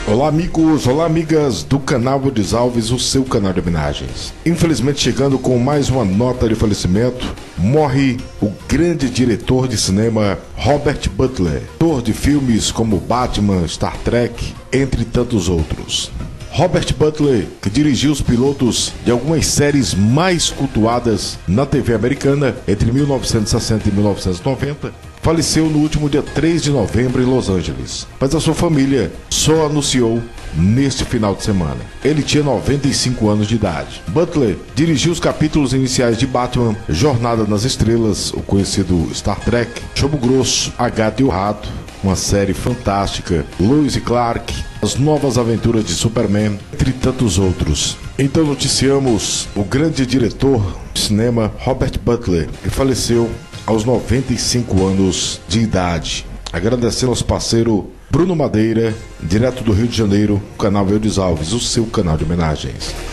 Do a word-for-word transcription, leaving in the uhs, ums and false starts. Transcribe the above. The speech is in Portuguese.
Olá amigos, olá amigas do canal Eudes Alves, o seu canal de homenagens. Infelizmente chegando com mais uma nota de falecimento, morre o grande diretor de cinema Robert Butler, autor de filmes como Batman, Star Trek, entre tantos outros. Robert Butler, que dirigiu os pilotos de algumas séries mais cultuadas na T V americana entre mil novecentos e sessenta e mil novecentos e noventa, faleceu no último dia três de novembro em Los Angeles, mas a sua família só anunciou neste final de semana. Ele tinha noventa e cinco anos de idade. Butler dirigiu os capítulos iniciais de Batman, Jornada nas Estrelas, o conhecido Star Trek, Chumbo Grosso, A Gata e o Rato, uma série fantástica, Lois e Clark, As Novas Aventuras de Superman, entre tantos outros. Então noticiamos o grande diretor de cinema Robert Butler, que faleceu aos noventa e cinco anos de idade. Agradecendo aos parceiro Bruno Madeira, direto do Rio de Janeiro, o canal Eudes Alves, o seu canal de homenagens.